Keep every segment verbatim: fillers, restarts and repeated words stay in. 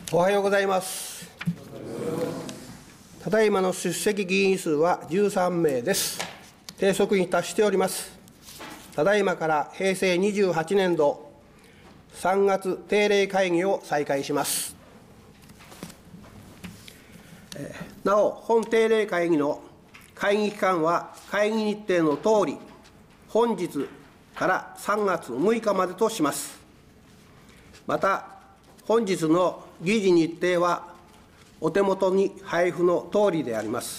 おはようございます。ただいまの出席議員数はじゅうさんめいです。定則に達しております。ただいまからへいせいにじゅうはちねんどさんがつ定例会議を再開します。なお、本定例会議の会議期間は会議日程のとおり、本日からさんがつむいかまでとします。また、本日の議事日程はお手元に配布のとおりであります。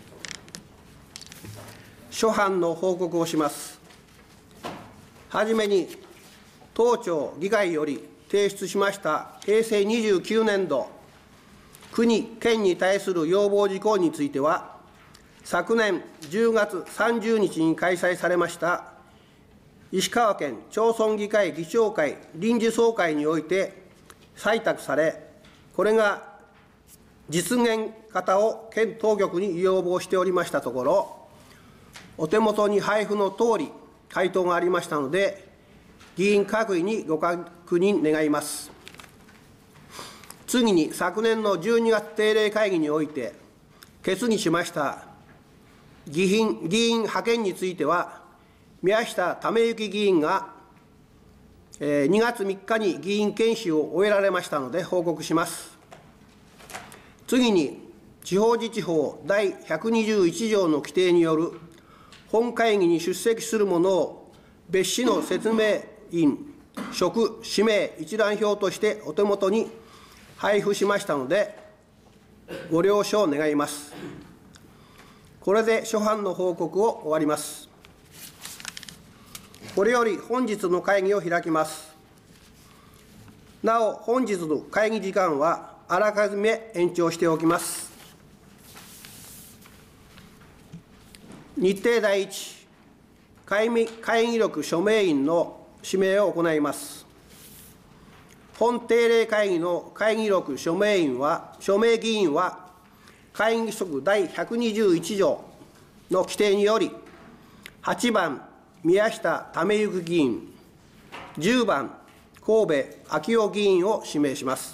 諸般の報告をします。はじめに、当庁議会より提出しましたへいせいにじゅうきゅうねんど、国・県に対する要望事項については、昨年じゅうがつさんじゅうにちに開催されました石川県町村議会議長会臨時総会において採択され、これが実現方を県当局に要望しておりましたところ、お手元に配布のとおり、回答がありましたので、議員各位にご確認願います。次に、昨年のじゅうにがつ定例会議において、決議しました議員議員派遣については、宮下為之議員がにがつみっかに議員研修を終えられましたので報告します。次に、地方自治法だいひゃくにじゅういちじょうの規定による本会議に出席する者を別紙の説明員、職、氏名一覧表としてお手元に配布しましたので、ご了承願います。これで諸般の報告を終わります。これより本日の会議を開きます。なお、本日の会議時間はあらかじめ延長しておきます。日程だいいち、会議録署名員の指名を行います。本定例会議の会議録署名員は、署名議員は、会議規則だいひゃくにじゅういちじょうの規定により、はちばん、宮下為之議員、じゅうばん、神戸昭夫議員を指名します。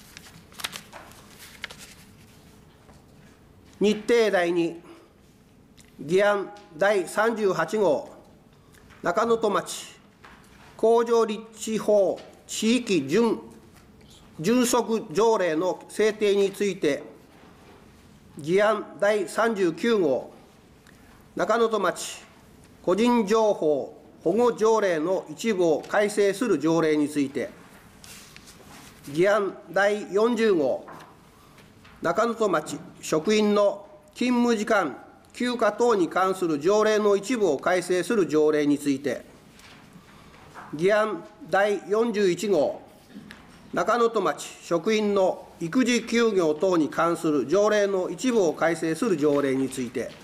日程だいに、議案だいさんじゅうはちごう、中能登町工場立地法地域準準則条例の制定について、議案だいさんじゅうきゅうごう、中能登町個人情報保護条例の一部を改正する条例について、議案だいよんじゅうごう、中能登町職員の勤務時間、休暇等に関する条例の一部を改正する条例について、議案だいよんじゅういちごう、中能登町職員の育児休業等に関する条例の一部を改正する条例について、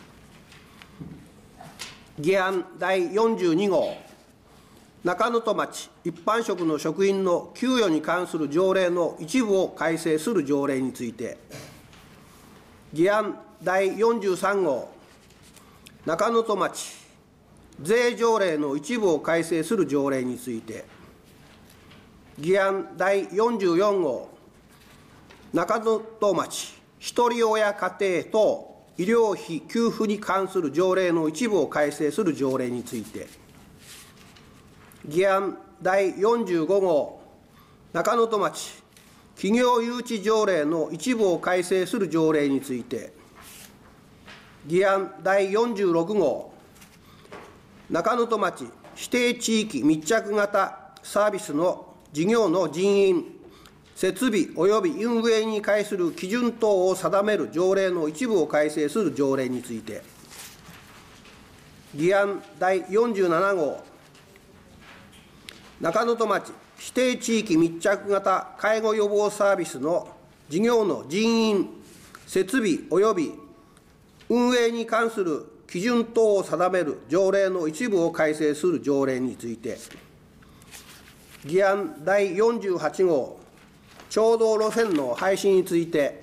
議案だいよんじゅうにごう、中能登町一般職の職員の給与に関する条例の一部を改正する条例について、議案だいよんじゅうさんごう、中能登町税条例の一部を改正する条例について、議案だいよんじゅうよんごう、中能登町ひとり親家庭等医療費給付に関する条例の一部を改正する条例について、議案だいよんじゅうごごう、中能登町企業誘致条例の一部を改正する条例について、議案だいよんじゅうろくごう、中能登町指定地域密着型サービスの事業の人員、設備及び運営に関する基準等を定める条例の一部を改正する条例について、議案だいよんじゅうななごう、中能登町指定地域密着型介護予防サービスの事業の人員、設備及び運営に関する基準等を定める条例の一部を改正する条例について、議案だいよんじゅうはちごう、町道路線の廃止について、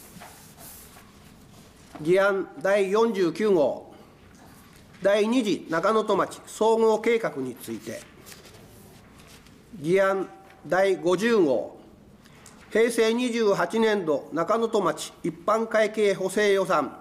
議案だいよんじゅうきゅうごう、だいに次中能登町総合計画について、議案だいごじゅうごう、 へいせいにじゅうはちねんど中能登町一般会計補正予算。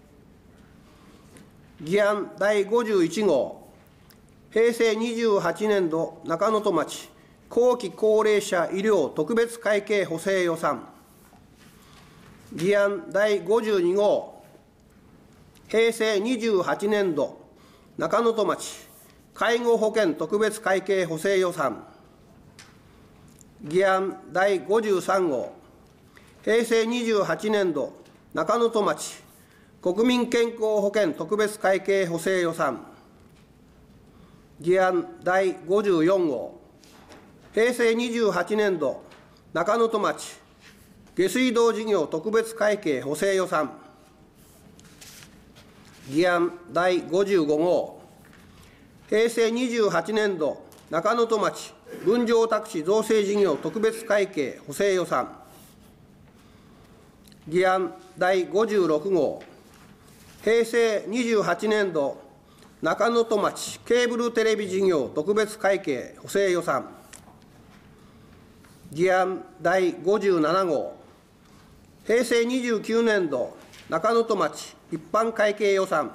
議案だいごじゅういち号、へいせいにじゅうはちねんど中能登町後期高齢者医療特別会計補正予算。議案だいごじゅうに号、へいせいにじゅうはちねんど中能登町介護保険特別会計補正予算。議案だいごじゅうさん号、へいせいにじゅうはちねんど中能登町国民健康保険特別会計補正予算。議案だいごじゅうよん号、へいせいにじゅうはちねんど中能登町下水道事業特別会計補正予算。議案だいごじゅうご号、へいせいにじゅうはちねんど中能登町分譲宅地造成事業特別会計補正予算。議案だいごじゅうろく号、へいせいにじゅうはちねんど中能登町ケーブルテレビ事業特別会計補正予算。議案だいごじゅうなな号、へいせいにじゅうきゅうねんど中能登町一般会計予算。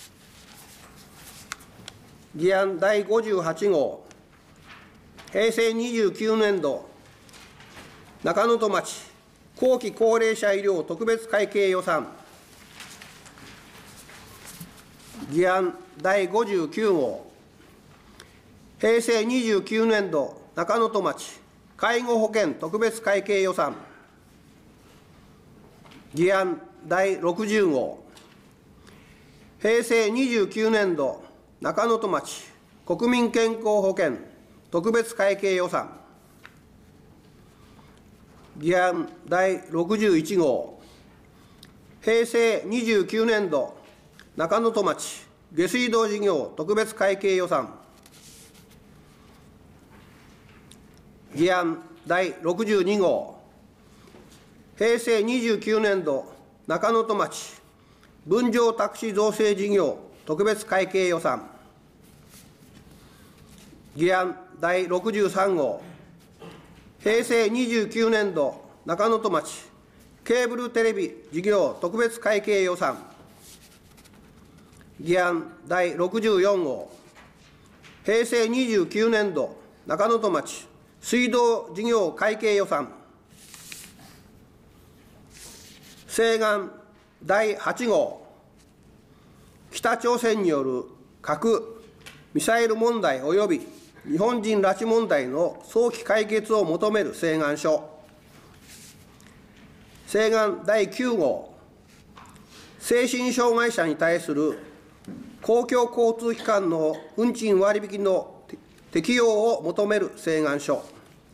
議案だいごじゅうはち号、へいせいにじゅうきゅうねんど中能登町後期高齢者医療特別会計予算。議案だいごじゅうきゅう号、へいせいにじゅうきゅうねんど中能登町介護保険特別会計予算。議案だいろくじゅう号、へいせいにじゅうきゅうねんど中能登町国民健康保険特別会計予算。議案だいろくじゅういち号、へいせいにじゅうきゅうねんど中能登町下水道事業特別会計予算。議案だいろくじゅうに号、へいせいにじゅうきゅうねんど中能登町分譲宅地造成事業特別会計予算。議案だいろくじゅうさん号、へいせいにじゅうきゅうねんど中能登町ケーブルテレビ事業特別会計予算。議案だいろくじゅうよん号、へいせいにじゅうきゅうねんど中能登町水道事業会計予算。請願だいはち号、北朝鮮による核・ミサイル問題及び日本人拉致問題の早期解決を求める請願書。請願だいきゅう号、精神障害者に対する公共交通機関の運賃割引の適用を求める請願書。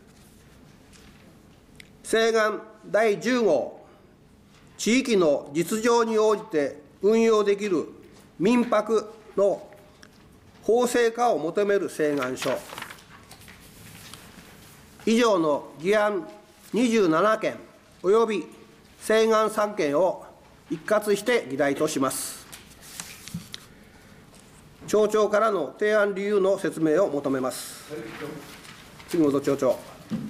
請願だいじゅう号、地域の実情に応じて運用できる民泊の法制化を求める請願書。以上の議案にじゅうななけんおよび請願さんけんを一括して議題とします。町長からの提案理由の説明を求めます。杉本町長。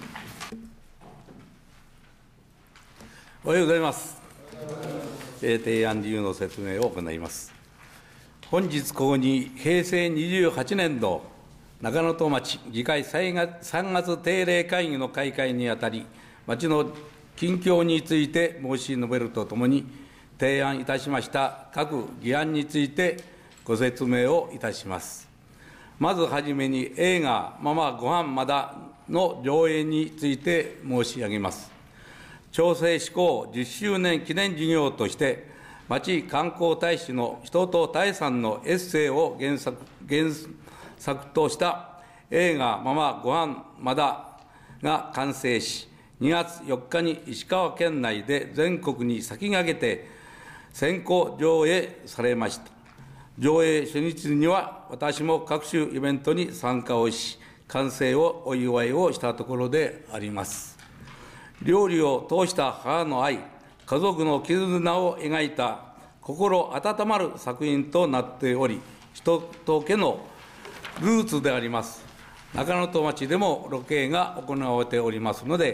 おはようございます。提案理由の説明を行います。本日ここにへいせいにじゅうはちねんど中能登町議会さんがつ定例会議の開会にあたり、町の近況について申し述べるとともに、提案いたしました各議案についてご説明をいたします。まずはじめに映画ママごはんまだの上映について申し上げます。町制施行じゅっしゅうねん記念事業として、町観光大使の人と多江さんのエッセイを原作原作とした映画ママごはんまだが完成し、にがつよっかに石川県内で全国に先駆けて先行上映されました。上映初日には私も各種イベントに参加をし、完成をお祝いをしたところであります。料理を通した母の愛、家族の絆を描いた心温まる作品となっており、人と家のルーツであります中能登町でもロケが行われておりますので、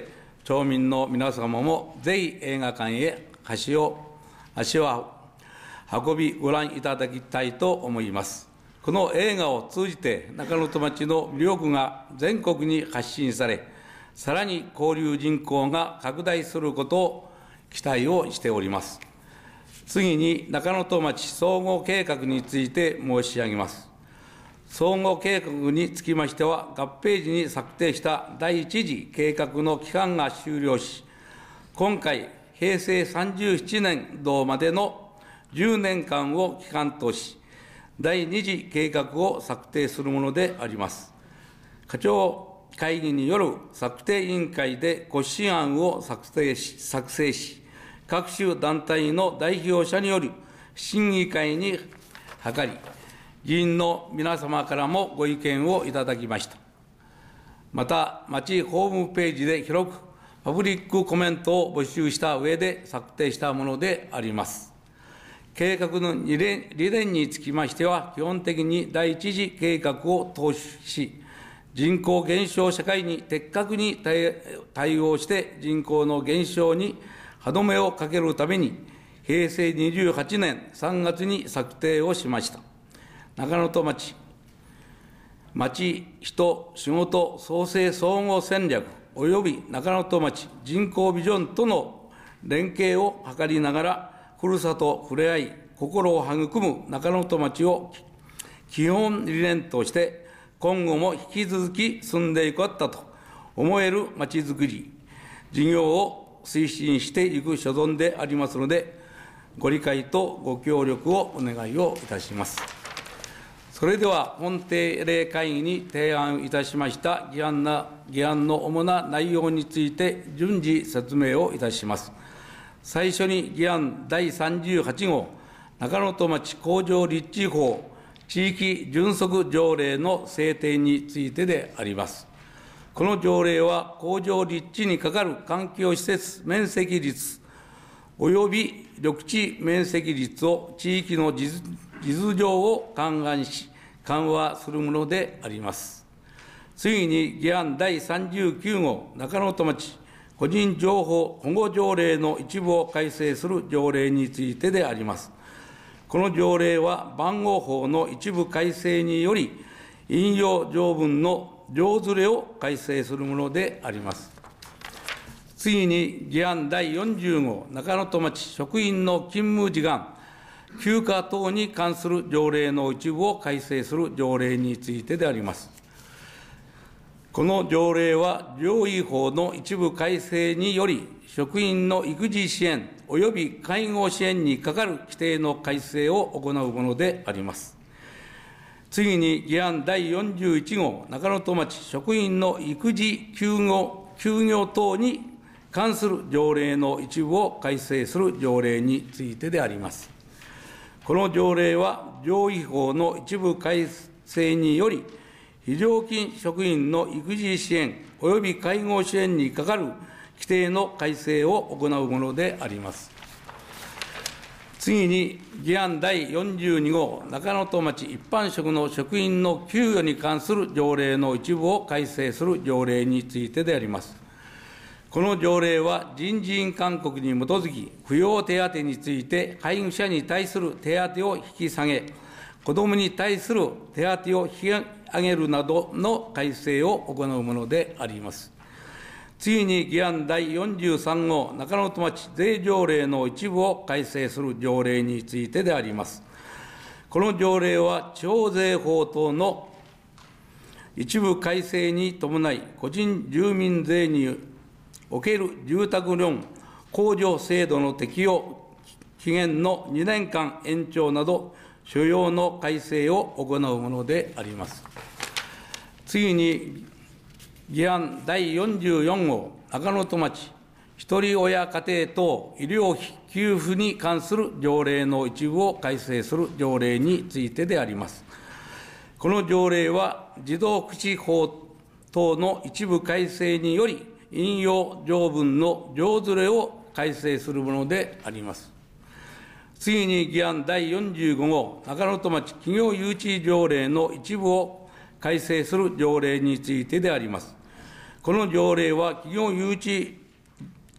町民の皆様もぜひ映画館へ足を足を運びご覧いただきたいと思います。この映画を通じて中能登町の魅力が全国に発信され、さらに交流人口が拡大することを期待をしております。次に中能登町総合計画について申し上げます。総合計画につきましては、合併時に策定した第一次計画の期間が終了し、今回、平成さんじゅうななねん度までのじゅうねんかんを期間とし、第二次計画を策定するものであります。課長会議による策定委員会で骨子案を作成し、作成し、各種団体の代表者による審議会に諮り、議員の皆様からもご意見をいただきました。また、町ホームページで広くパブリックコメントを募集した上で策定したものであります。計画の理念理念につきましては、基本的に第一次計画を踏襲し、人口減少社会に的確に対応して人口の減少に歯止めをかけるために、平成にじゅうはちねんさんがつに策定をしました。中能登町、町、人、仕事、創生総合戦略および中能登町人口ビジョンとの連携を図りながら、ふるさとふれあい、心を育む中能登町を基本理念として、今後も引き続き進んでいくったと思える町づくり、事業を推進していく所存でありますので、ご理解とご協力をお願いをいたします。それでは、本定例会議に提案いたしました議案な議案の主な内容について順次説明をいたします。最初に議案だいさんじゅうはち号、中能登町工場立地法地域準則条例の制定についてであります。この条例は、工場立地にかかる環境施設面積率および緑地面積率を地域の実実情を勘案し、緩和するものであります。次に、議案だいさんじゅうきゅう号、中能登町個人情報保護条例の一部を改正する条例についてであります。この条例は、番号法の一部改正により、引用条文の上ずれを改正するものであります。次に、議案だいよんじゅう号、中能登町職員の勤務時間、休暇等に関する条例の一部を改正する条例についてであります。この条例は、上位法の一部改正により、職員の育児支援および介護支援にかかる規定の改正を行うものであります。次に、議案だいよんじゅういち号、中能登町職員の育児休業、休業等に関する条例の一部を改正する条例についてであります。この条例は、上位法の一部改正により、非常勤職員の育児支援および介護支援にかかる規定の改正を行うものであります。次に、議案だいよんじゅうに号、中能登町一般職の職員の給与に関する条例の一部を改正する条例についてであります。この条例は、人事院勧告に基づき、扶養手当について、配偶者に対する手当を引き下げ、子どもに対する手当を引き上げるなどの改正を行うものであります。次に、議案だいよんじゅうさん号、中能登町税条例の一部を改正する条例についてであります。この条例は、地方税法等の一部改正に伴い、個人住民税における住宅ローン控除制度の適用期限のにねんかん延長など、所要の改正を行うものであります。次に、議案だいよんじゅうよん号、中能登町ひとり親家庭等医療費給付に関する条例の一部を改正する条例についてであります。この条例は、児童福祉法等の一部改正により、引用条文の上ずれを改正するものであります。次に、議案だいよんじゅうご号、中能登町企業誘致条例の一部を改正する条例についてであります。この条例は、企業誘致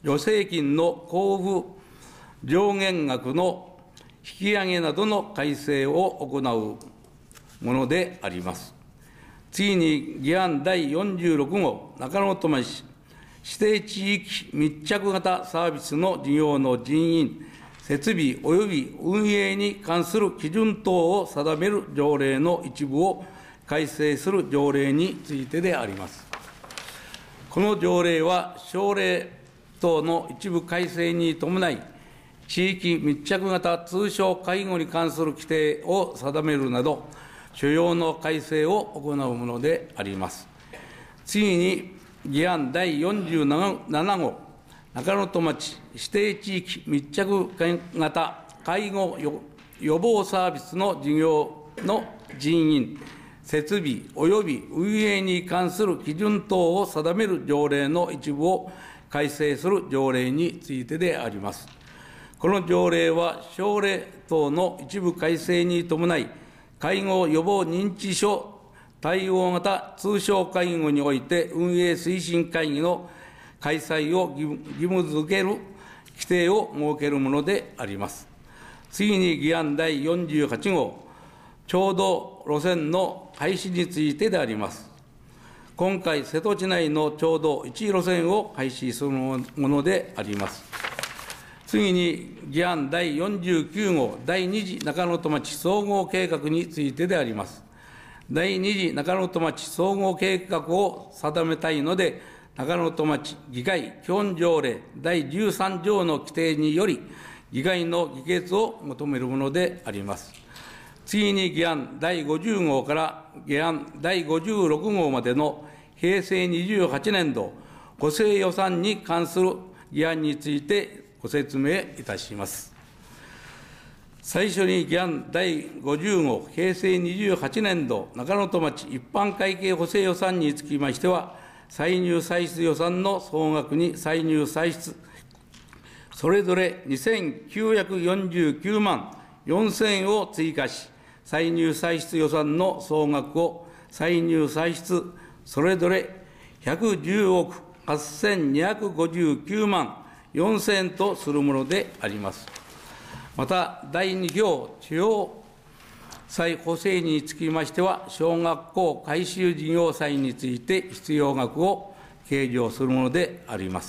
助成金の交付上限額の引き上げなどの改正を行うものであります。次に、議案だいよんじゅうろく号、中野戸町指定地域密着型サービスの事業の人員、設備及び運営に関する基準等を定める条例の一部を改正する条例についてであります。この条例は、省令等の一部改正に伴い、地域密着型通称介護に関する規定を定めるなど、所要の改正を行うものであります。次に、議案だいよんじゅうなな号、中野戸町指定地域密着型介護予防サービスの事業の人員、設備及び運営に関する基準等を定める条例の一部を改正する条例についてであります。この条例は、省令等の一部改正に伴い、介護予防認知症対応型通称介護において運営推進会議の開催を義務づける規定を設けるものであります。次に、議案だいよんじゅうはち号、町道路線の廃止についてであります。今回、瀬戸内内の町道いち路線を廃止するものであります。次に、議案だいよんじゅうきゅう号、だいに次中野戸町総合計画についてであります。だいに次中野戸町総合計画を定めたいので、中野戸町議会基本条例だいじゅうさん条の規定により、議会の議決を求めるものであります。次に、議案だいごじゅう号から議案だいごじゅうろく号までの平成にじゅうはち年度補正予算に関する議案についてご説明いたします。最初に、議案だいごじゅう号平成にじゅうはち年度中野戸町一般会計補正予算につきましては、歳入歳出予算の総額に歳入歳出それぞれにせんきゅうひゃくよんじゅうきゅうまんよんせん円を追加し、歳入歳出予算の総額を歳入歳出それぞれひゃくじゅうおくはっせんにひゃくごじゅうきゅうまんよんせん円とするものであります。また、だいに行地方再補正につきましては、小学校改修事業債について必要額を計上するものであります。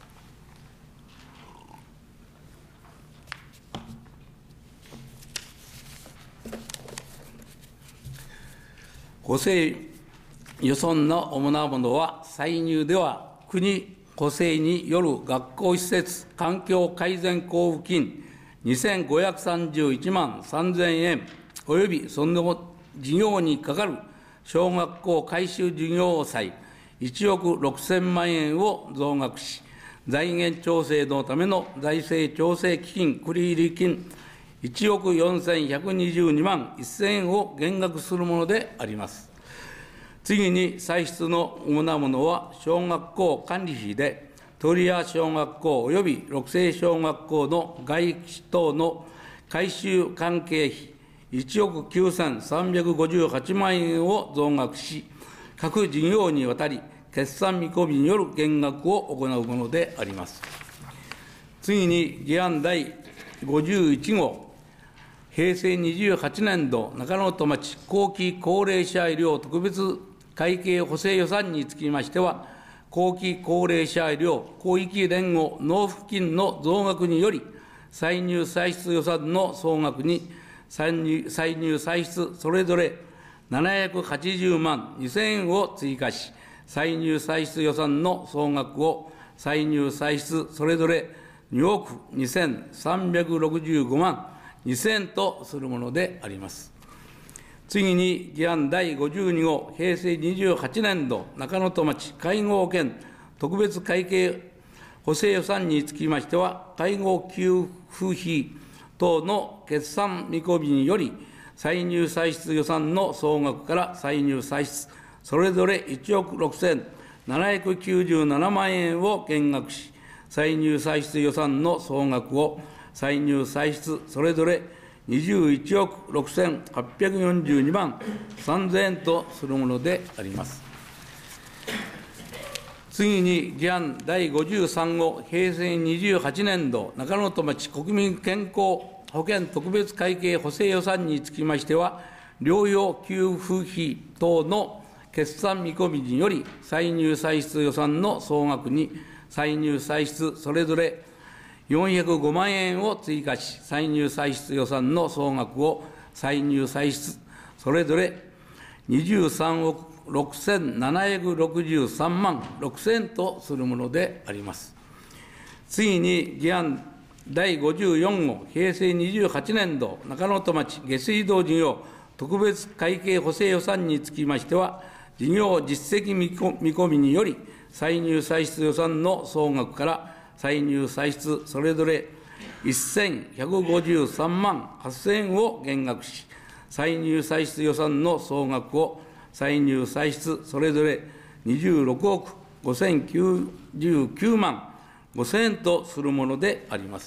補正予算の主なものは、歳入では国補正による学校施設環境改善交付金にせんごひゃくさんじゅういちまんさんぜん円およびその事業にかかる小学校改修事業債いちおくろくせんまん円を増額し、財源調整のための財政調整基金繰入金いちおくよんせんひゃくにじゅうにまんせん円を減額するものであります。次に、歳出の主なものは、小学校管理費で、鳥屋小学校および六星小学校の外資等の改修関係費いちおくきゅうせんさんびゃくごじゅうはちまん円を増額し、各事業にわたり、決算見込みによる減額を行うものであります。次に、議案だいごじゅういち号、平成にじゅうはち年度中野戸町後期高齢者医療特別会計補正予算につきましては、後期高齢者医療広域連合納付金の増額により、歳入歳出予算の総額に歳入歳入歳出それぞれななひゃくはちじゅうまんにせん円を追加し、歳入歳出予算の総額を歳入歳出それぞれにおくにせんさんびゃくろくじゅうごまんにせん円とするものであります。次に、議案だいごじゅうに号平成にじゅうはち年度中野戸町介護保険特別会計補正予算につきましては、介護給付費等の決算見込みにより、歳入歳出予算の総額から歳入歳出それぞれいちおくろくせんななひゃくきゅうじゅうななまん円を減額し、歳入歳出予算の総額を歳入歳出それぞれにじゅういちおくろくせんはっぴゃくよんじゅうにまんさんぜん円とするものであります。 次に議案だいごじゅうさん号平成にじゅうはちねん度中野戸町国民健康保険特別会計補正予算につきましては、療養給付費等の決算見込みにより、歳入歳出予算の総額に歳入歳出それぞれよんひゃくごまんえんを追加し、歳入歳出予算の総額を歳入歳出それぞれにじゅうさんおくろくせんななひゃくろくじゅうさんまんろくせんとするものであります。次に議案だいごじゅうよん号平成にじゅうはちねん度中野戸町下水道事業特別会計補正予算につきましては、事業実績見込みにより、歳入歳出予算の総額から歳入歳出それぞれせんひゃくごじゅうさんまんはっせんえんを減額し、歳入歳出予算の総額を歳入歳出それぞれにじゅうろくおくごせんきゅうじゅうきゅうまんごせんえんとするものであります。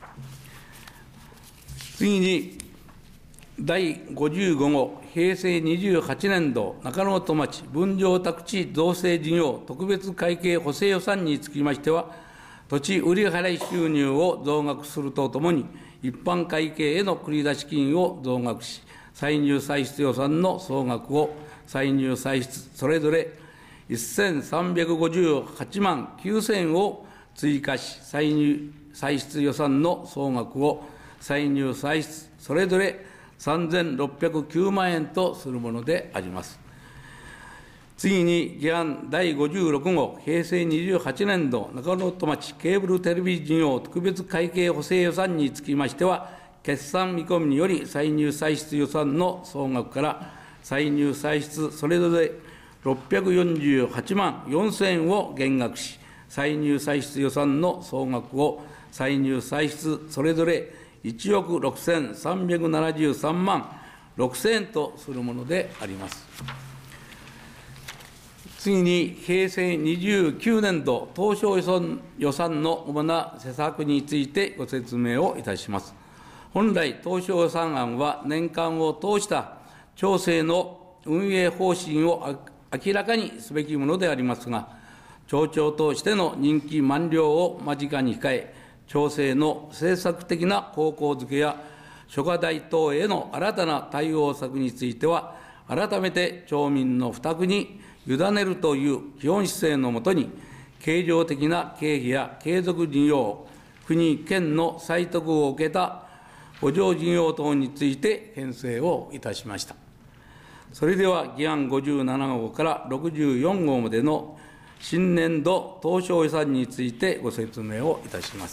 次に、だいごじゅうご号平成にじゅうはちねん度中野戸町分譲宅地造成事業特別会計補正予算につきましては、土地売払収入を増額するとともに、一般会計への繰出金を増額し、歳入歳出予算の総額を歳入歳出それぞれせんさんびゃくごじゅうはちまんきゅうせんえんを追加し、歳入歳出予算の総額を歳入歳出それぞれさんぜんろっぴゃくきゅうまんえんとするものであります。次に議案だいごじゅうろく号平成にじゅうはちねん度中野戸町ケーブルテレビ事業特別会計補正予算につきましては、決算見込みにより歳入歳出予算の総額から歳入歳出それぞれろっぴゃくよんじゅうはちまんよんせんえんを減額し、歳入歳出予算の総額を歳入歳出それぞれいちおくろくせんさんびゃくななじゅうさんまんろくせんえんとするものであります。次に、平成にじゅうきゅうねん度当初予算の主な施策についてご説明をいたします。本来、当初予算案は年間を通した町政の運営方針を明らかにすべきものでありますが、町長としての任期満了を間近に控え、町政の政策的な方向づけや諸課題等への新たな対応策については、改めて町民の負託に委ねるという基本姿勢のもとに、経常的な経費や継続事業、国、県の採得を受けた補助事業等について編成をいたしました。それでは、議案ごじゅうなな号からろくじゅうよん号までの新年度当初予算についてご説明をいたします。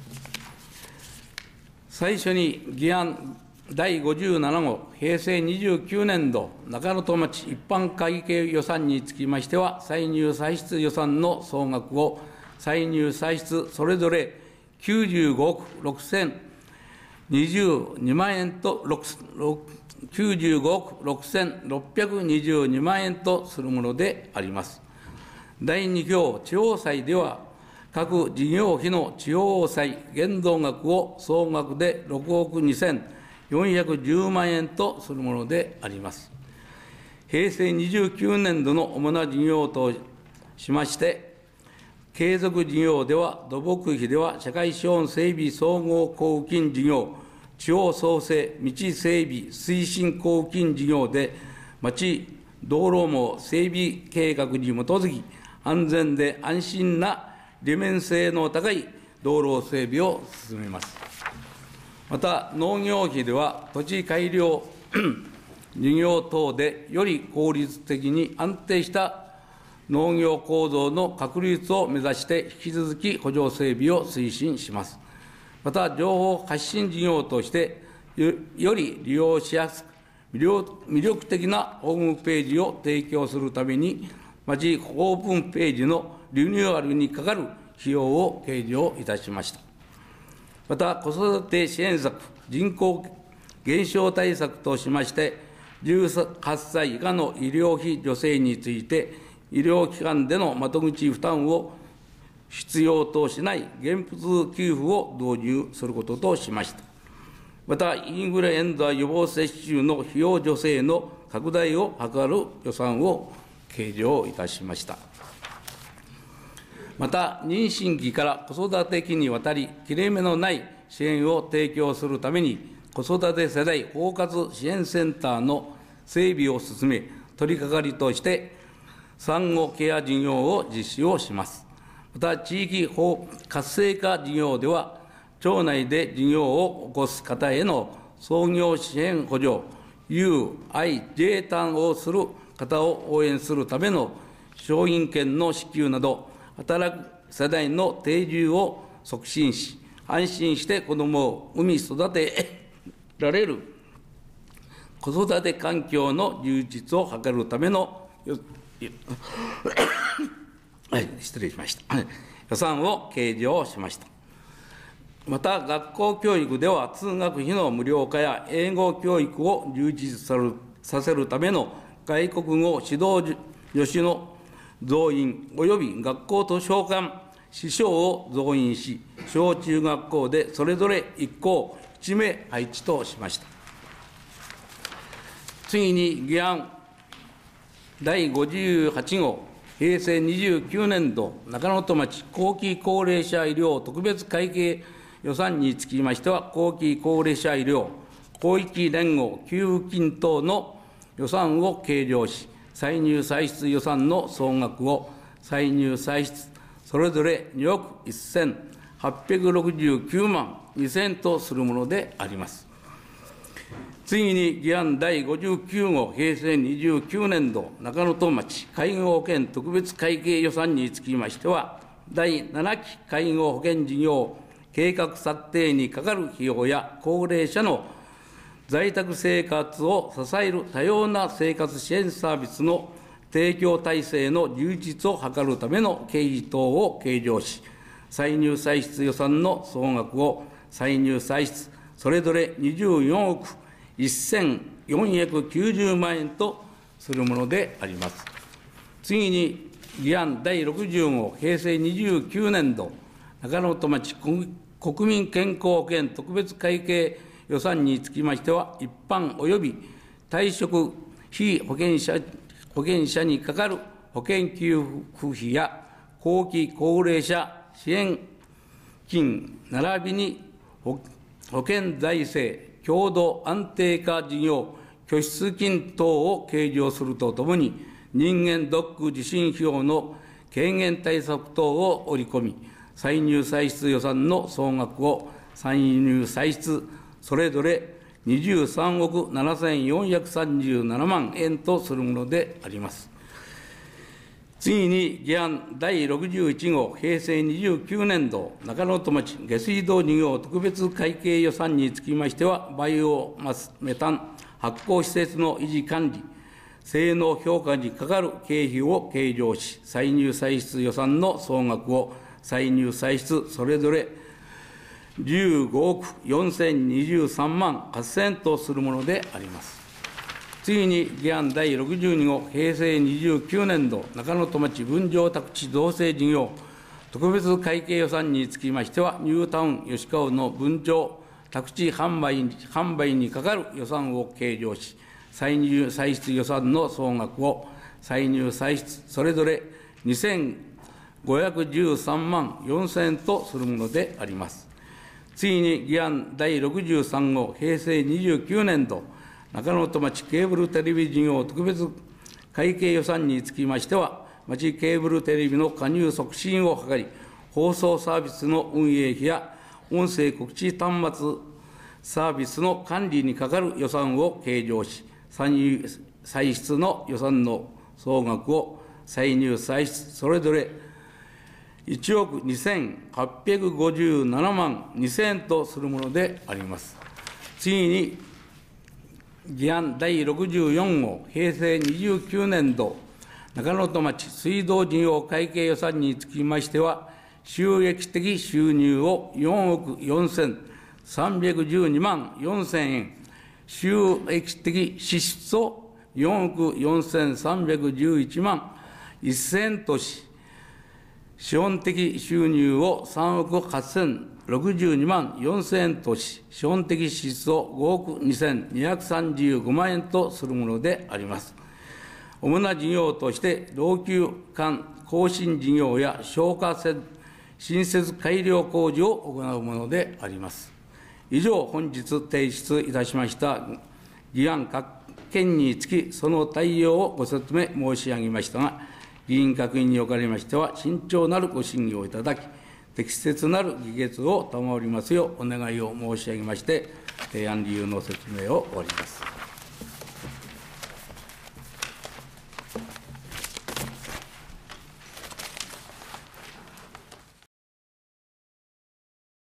最初に議案だいごじゅうなな号平成にじゅうきゅうねん度中野戸町一般会計予算につきましては、歳入歳出予算の総額を歳入歳出それぞれきゅうじゅうごおくろくせんにじゅうにまんえんときゅうじゅうごおくろくせんろっぴゃくにじゅうにまんえんとするものであります。だいに行地方債では、各事業費の地方債限度額を総額でろくおくにせんよんひゃくじゅうまんえんとするものであります。平成にじゅうきゅうねん度の主な事業としまして、継続事業では、土木費では社会資本整備総合交付金事業、地方創生道整備推進交付金事業で、町道路網整備計画に基づき、安全で安心な利便性の高い道路整備を進めます。また、農業費では、土地改良事業等でより効率的に安定した農業構造の確立を目指して、引き続き補助整備を推進します。また、情報発信事業として、より利用しやすく、魅力的なホームページを提供するために、町オープンページのリニューアルにかかる費用を計上いたしました。また、子育て支援策、人口減少対策としまして、じゅうはっさい以下の医療費助成について、医療機関での窓口負担を必要としない現物給付を導入することとしました。また、インフルエンザ予防接種の費用助成の拡大を図る予算を計上いたしました。 また、妊娠期から子育て期にわたり、切れ目のない支援を提供するために、子育て世代包括支援センターの整備を進め、取り掛かりとして、産後ケア事業を実施をします。また、地域活性化事業では、町内で事業を起こす方への創業支援補助、ユーアイジェー ターンをする方を応援するための商品券の支給など、働く世代の定住を促進し、安心して子どもを産み育てられる子育て環境の充実を図るための失礼しました予算を計上しました。また、学校教育では通学費の無料化や英語教育を充実させるための外国語指導助手の増員および学校図書館司書を増員し、小中学校でそれぞれいっ校いち名配置としました。次に、議案だいごじゅうはち号平成にじゅうきゅうねん度中野戸町後期高齢者医療特別会計予算につきましては、後期高齢者医療広域連合給付金等の予算を計上し、歳入歳出予算の総額を歳入歳出それぞれにおくせんはっぴゃくろくじゅうきゅうまんにせんとするものであります。次に、議案だいごじゅうきゅう号平成にじゅうきゅうねん度中野戸町介護保険特別会計予算につきましては、だいなな期介護保険事業計画策定にかかる費用や高齢者の在宅生活を支える多様な生活支援サービスの提供体制の充実を図るための経費等を計上し、歳入歳出予算の総額を歳入歳出それぞれにじゅうよんおくせんよんひゃくきゅうじゅうまん円とするものであります。次に、議案だいろくじゅう号平成にじゅうきゅうねん度中野戸町国民健康保険特別会計予算につきましては、一般及び退職被保険者保険者にかかる保険給付費や後期高齢者支援金並びに保険財政共同安定化事業拠出金等を計上するとともに、人間ドック受診費用の軽減対策等を織り込み、歳入歳出予算の総額を歳入歳出それぞれにじゅうさんおくななせんよんひゃくさんじゅうななまん円とするものであります。次に、議案だいろくじゅういち号平成にじゅうきゅうねん度中野戸町下水道事業特別会計予算につきましては、バイオマスメタン発酵施設の維持管理性能評価にかかる経費を計上し、歳入歳出予算の総額を歳入歳出それぞれじゅうごおくよんせんにじゅうさんまんはっせんとするものであります。次に、議案だいろくじゅうに号平成にじゅうきゅうねん度中野戸町分譲宅地造成事業特別会計予算につきましては、ニュータウン吉川の分譲宅地販売販売にかかる予算を計上し、歳入歳出予算の総額を歳入歳出それぞれにせんごひゃくじゅうさんまんよんせん円とするものであります。次に、議案だいろくじゅうさん号平成にじゅうきゅうねん度中野戸町ケーブルテレビ事業特別会計予算につきましては、町ケーブルテレビの加入促進を図り、放送サービスの運営費や音声告知端末サービスの管理にかかる予算を計上し、歳入歳出の予算の総額を歳入歳出それぞれいちおくにせんはっぴゃくごじゅうななまんにせん円とするものであります。次に、議案だいろくじゅうよん号平成にじゅうきゅうねん度中野戸町水道事業会計予算につきましては、収益的収入をよんおくよんせんさんびゃくじゅうにまんよんせん円、収益的支出をよんおくよんせんさんびゃくじゅういちまんせん円とし、資本的収入をさんおくはっせんろくじゅうにまんよんせん円とし、資本的支出をごおくにせんにひゃくさんじゅうごまん円とするものであります。 主な事業として、老朽管更新事業や消火新設改良工事を行うものであります。以上、本日提出いたしました議案各件につき、その対応をご説明申し上げましたが、議員各位におかれましては、慎重なるご審議をいただき、適切なる議決を賜りますようお願いを申し上げまして、提案理由の説明を終わります。